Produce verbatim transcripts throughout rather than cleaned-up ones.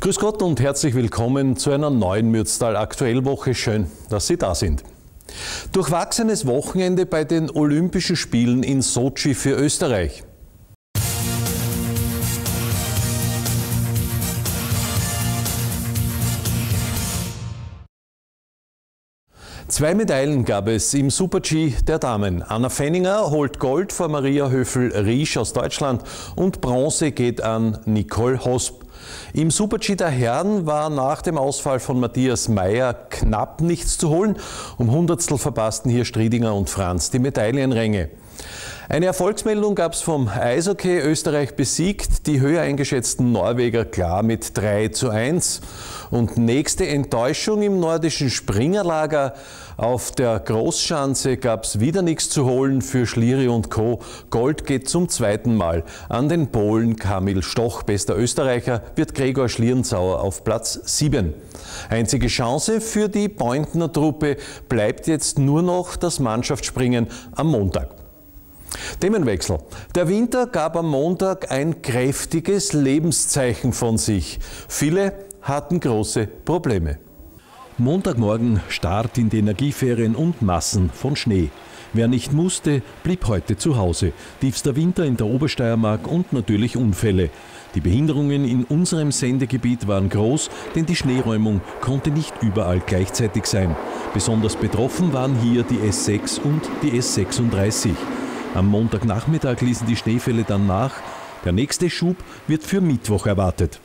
Grüß Gott und herzlich willkommen zu einer neuen Mürztal-Aktuellwoche. Schön, dass Sie da sind. Durchwachsenes Wochenende bei den Olympischen Spielen in Sotschi für Österreich. Zwei Medaillen gab es im Super-G der Damen. Anna Fenninger holt Gold vor Maria Höfl-Riesch aus Deutschland und Bronze geht an Nicole Hosp. Im Super-G der Herren war nach dem Ausfall von Matthias Mayr knapp nichts zu holen. Um Hundertstel verpassten hier Striedinger und Franz die Medaillenränge. Eine Erfolgsmeldung gab es vom Eishockey. Österreich besiegt die höher eingeschätzten Norweger klar mit drei zu eins. Und nächste Enttäuschung im nordischen Springerlager. Auf der Großschanze gab es wieder nichts zu holen für Schlieri und Co. Gold geht zum zweiten Mal an den Polen Kamil Stoch. Bester Österreicher wird Gregor Schlierenzauer auf Platz sieben. Einzige Chance für die Pointner Truppe bleibt jetzt nur noch das Mannschaftsspringen am Montag. Themenwechsel. Der Winter gab am Montag ein kräftiges Lebenszeichen von sich. Viele hatten große Probleme. Montagmorgen Start in die Energieferien und Massen von Schnee. Wer nicht musste, blieb heute zu Hause. Tiefster Winter in der Obersteiermark und natürlich Unfälle. Die Behinderungen in unserem Sendegebiet waren groß, denn die Schneeräumung konnte nicht überall gleichzeitig sein. Besonders betroffen waren hier die S sechs und die S sechsunddreißig. Am Montagnachmittag ließen die Schneefälle dann nach. Der nächste Schub wird für Mittwoch erwartet.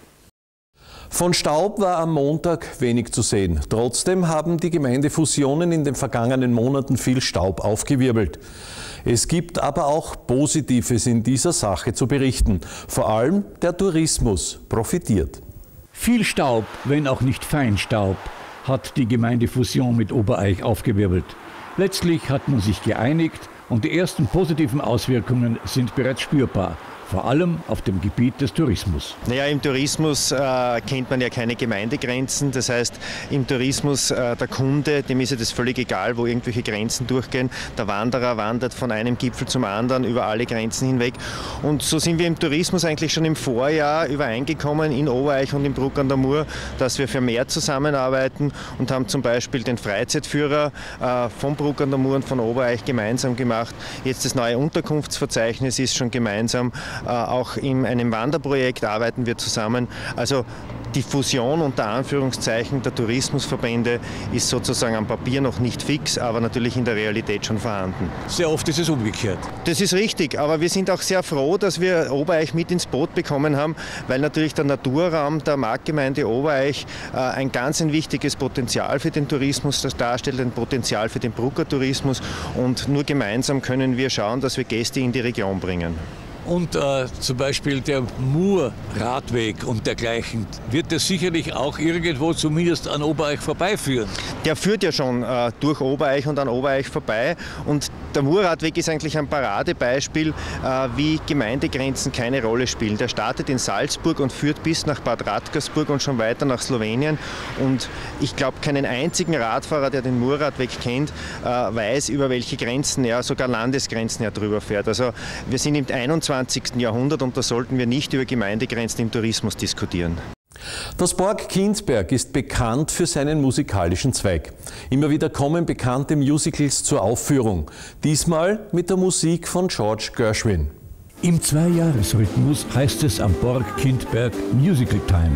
Von Staub war am Montag wenig zu sehen. Trotzdem haben die Gemeindefusionen in den vergangenen Monaten viel Staub aufgewirbelt. Es gibt aber auch Positives in dieser Sache zu berichten. Vor allem der Tourismus profitiert. Viel Staub, wenn auch nicht Feinstaub, hat die Gemeindefusion mit Obereich aufgewirbelt. Letztlich hat man sich geeinigt und die ersten positiven Auswirkungen sind bereits spürbar. Vor allem auf dem Gebiet des Tourismus. Naja, im Tourismus äh, kennt man ja keine Gemeindegrenzen. Das heißt, im Tourismus äh, der Kunde, dem ist ja das völlig egal, wo irgendwelche Grenzen durchgehen. Der Wanderer wandert von einem Gipfel zum anderen über alle Grenzen hinweg. Und so sind wir im Tourismus eigentlich schon im Vorjahr übereingekommen in Obereich und in Bruck an der Mur, dass wir vermehrt zusammenarbeiten und haben zum Beispiel den Freizeitführer äh, von Bruck an der Mur und von Obereich gemeinsam gemacht. Jetzt das neue Unterkunftsverzeichnis ist schon gemeinsam. Auch in einem Wanderprojekt arbeiten wir zusammen. Also die Fusion unter Anführungszeichen der Tourismusverbände ist sozusagen am Papier noch nicht fix, aber natürlich in der Realität schon vorhanden. Sehr oft ist es umgekehrt. Das ist richtig, aber wir sind auch sehr froh, dass wir Obereich mit ins Boot bekommen haben, weil natürlich der Naturraum der Marktgemeinde Obereich äh, ein ganz ein wichtiges Potenzial für den Tourismus darstellt, ein Potenzial für den Brucker Tourismus und nur gemeinsam können wir schauen, dass wir Gäste in die Region bringen. Und äh, zum Beispiel der Mur-Radweg und dergleichen, wird das sicherlich auch irgendwo zumindest an Obereich vorbeiführen. Der führt ja schon äh, durch Obereich und an Obereich vorbei. Und der Murradweg ist eigentlich ein Paradebeispiel, äh, wie Gemeindegrenzen keine Rolle spielen. Der startet in Salzburg und führt bis nach Bad Radkersburg und schon weiter nach Slowenien. Und ich glaube, keinen einzigen Radfahrer, der den Murradweg kennt, äh, weiß, über welche Grenzen er, sogar Landesgrenzen er drüber fährt. Also wir sind im einundzwanzigsten Jahrhundert und da sollten wir nicht über Gemeindegrenzen im Tourismus diskutieren. Das Borg Kinsberg ist bekannt für seinen musikalischen Zweig. Immer wieder kommen bekannte Musicals zur Aufführung. Diesmal mit der Musik von George Gershwin. Im Zweijahresrhythmus heißt es am Borg Kinsberg Musical Time.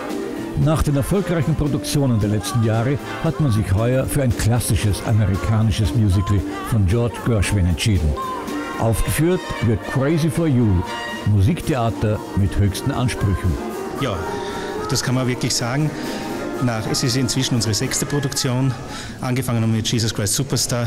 Nach den erfolgreichen Produktionen der letzten Jahre hat man sich heuer für ein klassisches amerikanisches Musical von George Gershwin entschieden. Aufgeführt wird Crazy for You, Musiktheater mit höchsten Ansprüchen. Ja, das kann man wirklich sagen. Nach, es ist inzwischen unsere sechste Produktion. Angefangen haben wir mit Jesus Christ Superstar.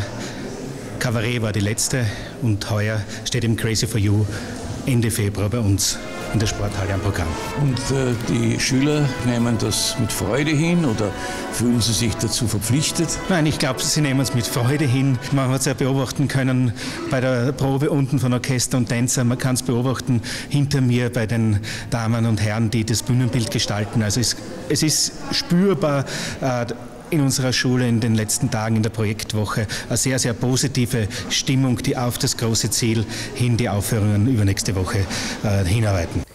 Cabaret war die letzte und heuer steht eben Crazy for You Ende Februar bei uns in der Sporthalle am Programm. Und äh, die Schüler nehmen das mit Freude hin oder fühlen sie sich dazu verpflichtet? Nein, ich glaube, sie nehmen es mit Freude hin. Man hat es ja beobachten können bei der Probe unten von Orchester und Tänzer. Man kann es beobachten hinter mir bei den Damen und Herren, die das Bühnenbild gestalten. Also es, es ist spürbar, äh, in unserer Schule in den letzten Tagen in der Projektwoche eine sehr, sehr positive Stimmung, die auf das große Ziel hin, die Aufführungen übernächste Woche äh, hinarbeiten.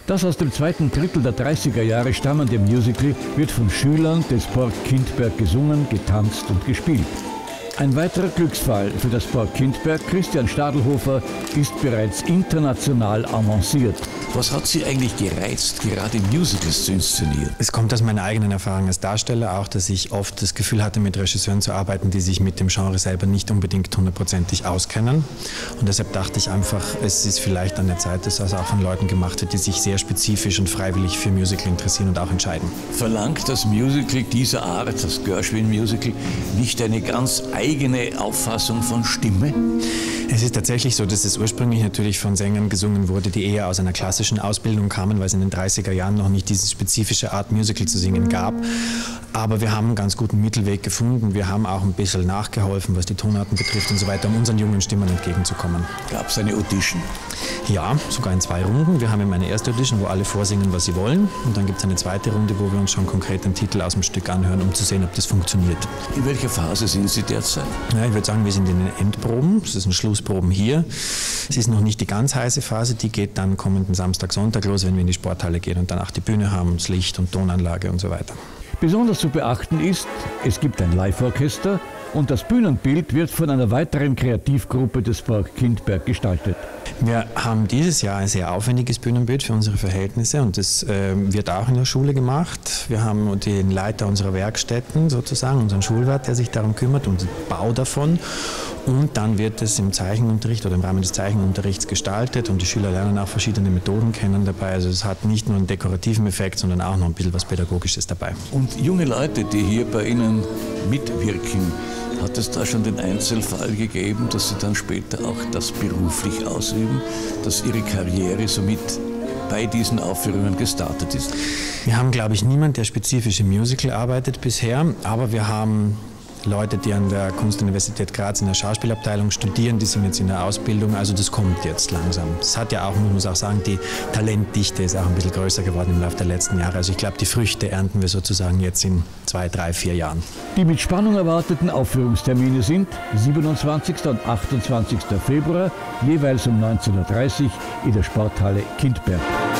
Das aus dem zweiten Drittel der dreißiger Jahre stammende Musical wird von Schülern des Borg Kindberg gesungen, getanzt und gespielt. Ein weiterer Glücksfall für das Borg Kindberg, Christian Stadelhofer, ist bereits international avanciert. Was hat Sie eigentlich gereizt, gerade Musicals zu inszenieren? Es kommt aus meiner eigenen Erfahrung als Darsteller auch, dass ich oft das Gefühl hatte, mit Regisseuren zu arbeiten, die sich mit dem Genre selber nicht unbedingt hundertprozentig auskennen. Und deshalb dachte ich einfach, es ist vielleicht an der Zeit, dass das auch von Leuten gemacht wird, die sich sehr spezifisch und freiwillig für Musical interessieren und auch entscheiden. Verlangt das Musical dieser Art, das Gershwin-Musical, nicht eine ganz eigene Auffassung von Stimme? Es ist tatsächlich so, dass es ursprünglich natürlich von Sängern gesungen wurde, die eher aus einer klassischen Ausbildung kamen, weil es in den dreißiger Jahren noch nicht diese spezifische Art Musical zu singen gab. Aber wir haben einen ganz guten Mittelweg gefunden. Wir haben auch ein bisschen nachgeholfen, was die Tonarten betrifft und so weiter, um unseren jungen Stimmen entgegenzukommen. Gab es eine Audition? Ja, sogar in zwei Runden. Wir haben eben eine erste Audition, wo alle vorsingen, was sie wollen. Und dann gibt es eine zweite Runde, wo wir uns schon konkret den Titel aus dem Stück anhören, um zu sehen, ob das funktioniert. In welcher Phase sind Sie derzeit? Ja, ich würde sagen, wir sind in den Endproben. Das sind Schlussproben hier. Es ist noch nicht die ganz heiße Phase. Die geht dann kommenden Samstag, Sonntag los, wenn wir in die Sporthalle gehen und danach die Bühne haben, das Licht und Tonanlage und so weiter. Besonders zu beachten ist, es gibt ein Live-Orchester und das Bühnenbild wird von einer weiteren Kreativgruppe des Borg Kindberg gestaltet. Wir haben dieses Jahr ein sehr aufwendiges Bühnenbild für unsere Verhältnisse und das äh, wird auch in der Schule gemacht. Wir haben den Leiter unserer Werkstätten sozusagen, unseren Schulwart, der sich darum kümmert und den Bau davon. Und dann wird es im Zeichenunterricht oder im Rahmen des Zeichenunterrichts gestaltet und die Schüler lernen auch verschiedene Methoden kennen dabei. Also es hat nicht nur einen dekorativen Effekt, sondern auch noch ein bisschen was Pädagogisches dabei. Und junge Leute, die hier bei Ihnen mitwirken, hat es da schon den Einzelfall gegeben, dass Sie dann später auch das beruflich ausüben, dass Ihre Karriere somit bei diesen Aufführungen gestartet ist? Wir haben, glaube ich, niemanden, der spezifisch im Musical arbeitet bisher, aber wir haben Leute, die an der Kunstuniversität Graz in der Schauspielabteilung studieren, die sind jetzt in der Ausbildung, also das kommt jetzt langsam. Es hat ja auch, man muss auch sagen, die Talentdichte ist auch ein bisschen größer geworden im Laufe der letzten Jahre. Also ich glaube, die Früchte ernten wir sozusagen jetzt in zwei, drei, vier Jahren. Die mit Spannung erwarteten Aufführungstermine sind siebenundzwanzigster und achtundzwanzigster Februar, jeweils um neunzehn Uhr dreißig in der Sporthalle Kindberg.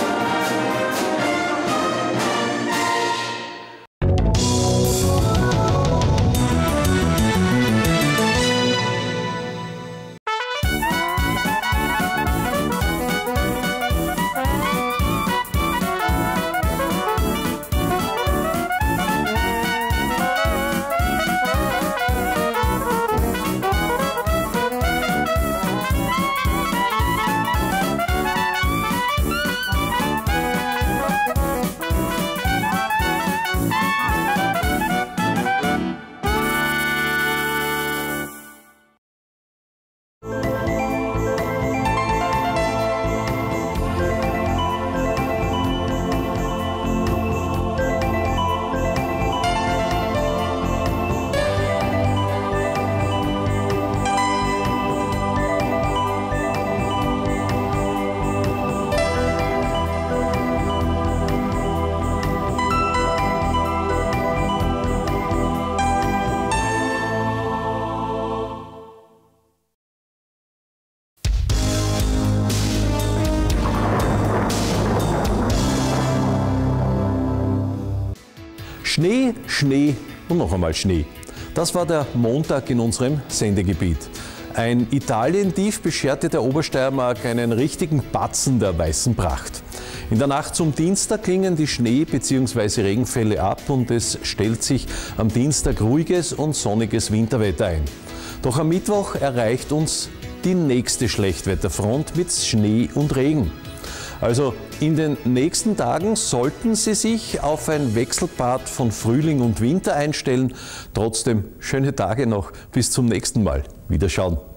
Schnee, Schnee und noch einmal Schnee. Das war der Montag in unserem Sendegebiet. Ein Italien-Tief bescherte der Obersteiermark einen richtigen Batzen der weißen Pracht. In der Nacht zum Dienstag klingen die Schnee- bzw. Regenfälle ab und es stellt sich am Dienstag ruhiges und sonniges Winterwetter ein. Doch am Mittwoch erreicht uns die nächste Schlechtwetterfront mit Schnee und Regen. Also in den nächsten Tagen sollten Sie sich auf ein Wechselbad von Frühling und Winter einstellen. Trotzdem schöne Tage noch. Bis zum nächsten Mal. Wiederschauen.